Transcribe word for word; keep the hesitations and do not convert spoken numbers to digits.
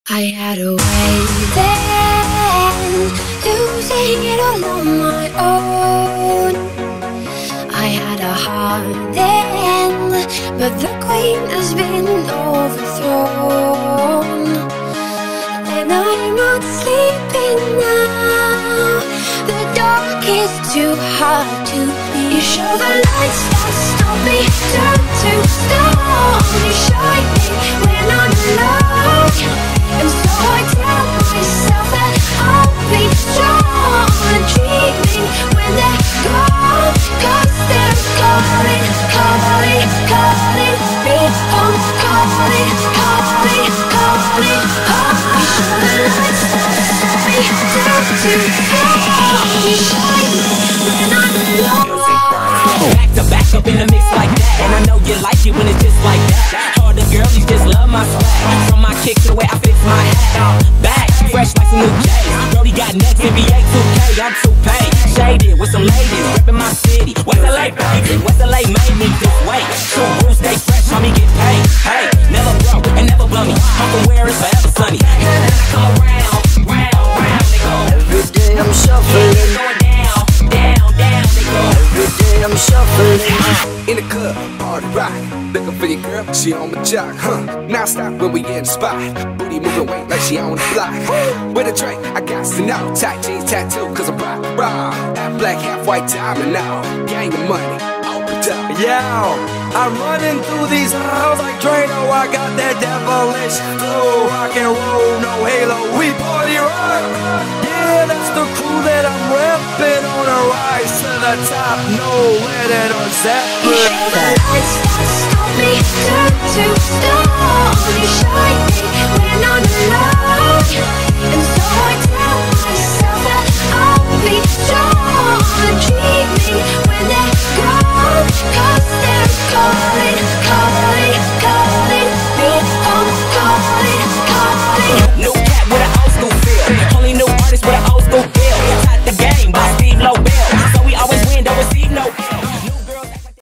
I had a way then, losing it all on my own. I had a heart then, but the queen has been overthrown. And I'm not sleeping now, the dark is too hard to be. You show the lights that stop me, turn to stone. You shine me when I'm alone. And so I tell myself that I'll be strong and dreaming when they're gone. Cause they're calling, calling, calling me home. Calling, calling, calling home. You show the lights that stop me down to fall. You shine me when I'm alone. Back to back up in the mix like that. And I know you like it when it's just like that. All the girlies just love my swag. From my kick to the way I fix my hat. Back, fresh like some new J's. Brody got next, N B A two K, I'm too paid. Shaded with some ladies, reppin' my city. West L A, baby, West L A made me this way. True rules, stay fresh, homie, get paid. Hey, never broke and never bummy. Uncle where it's forever sunny. And then I come around, round, round, they go. Every day I'm shuffling. Going down, down, down, they go. Every day I'm shuffling. In the club, party rock, looking for your girl, she on my jock, huh? Now stop when we in the spot, booty moving weight like she on the block. With a drink, I got to know, tight jeans tattoo, cause I'm rock, raw. Half black, half white diamond now, gang of money, opened up. Yeah, I'm running through these halls like Drano. I got that devilish flow, rock and roll, no halo, we party rock. Yeah, that's the crew that I'm reppin' on a rise to the top, no letting or Zeppelin. You show the lights that stop me, turn to stone. You shine me